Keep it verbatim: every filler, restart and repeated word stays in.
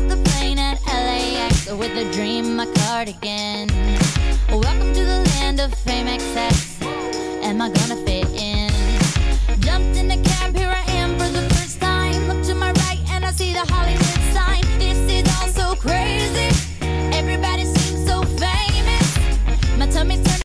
off the plane at L A X with a dream, my cardigan. Welcome to the land of fame excess. Am I gonna fit in?